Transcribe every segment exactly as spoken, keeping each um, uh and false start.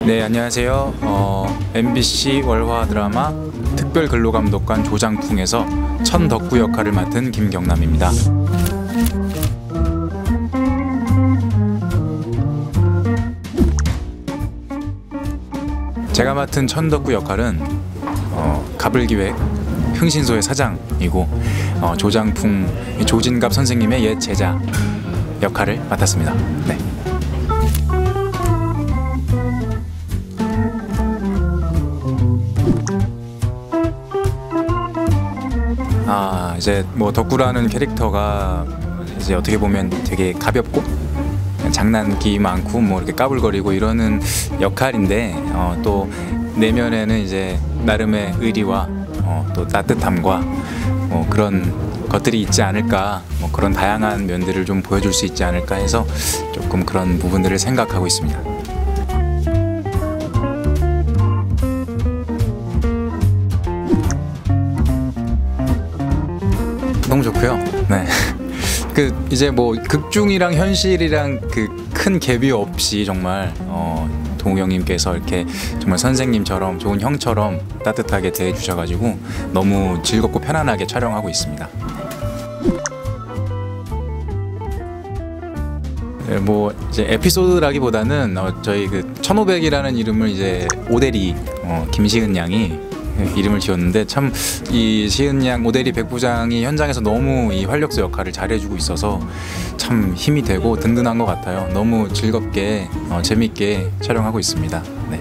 네, 안녕하세요. 어, 엠비씨 월화 드라마 특별 근로감독관 조장풍에서 천덕구 역할을 맡은 김경남입니다. 제가 맡은 천덕구 역할은 어, 가불기획 흥신소의 사장이고 어, 조장풍 조진갑 선생님의 옛 제자 역할을 맡았습니다. 네. 아, 이제 뭐 덕구라는 캐릭터가 이제 어떻게 보면 되게 가볍고 장난기 많고 뭐 이렇게 까불거리고 이러는 역할인데 어, 또 내면에는 이제 나름의 의리와 어, 또 따뜻함과 뭐 그런 것들이 있지 않을까, 뭐 그런 다양한 면들을 좀 보여줄 수 있지 않을까 해서 조금 그런 부분들을 생각하고 있습니다. 너무 좋고요. 네. 그 이제 뭐 극중이랑 현실이랑 그 큰 갭이 없이 정말 어, 동우 형님께서 이렇게 정말 선생님처럼 좋은 형처럼 따뜻하게 대해주셔가지고 너무 즐겁고 편안하게 촬영하고 있습니다. 네, 뭐 이제 에피소드라기보다는 어, 저희 그 천오백이라는 이름을 이제 오대리 어, 김시은 양이 이름을 지었는데 참 이 시은 양 오대리 백부장이 현장에서 너무 이 활력소 역할을 잘해주고 있어서 참 힘이 되고 든든한 것 같아요. 너무 즐겁게 어, 재밌게 촬영하고 있습니다. 네.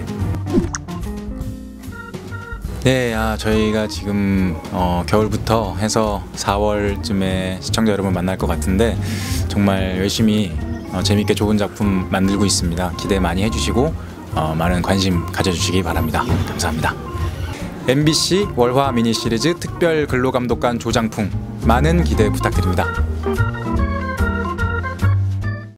네, 아, 저희가 지금 어, 겨울부터 해서 사월쯤에 시청자 여러분 만날 것 같은데 정말 열심히 어, 재밌게 좋은 작품 만들고 있습니다. 기대 많이 해주시고 어, 많은 관심 가져주시기 바랍니다. 감사합니다. 엠비씨 월화 미니 시리즈 특별 근로감독관 조장풍 많은 기대 부탁드립니다.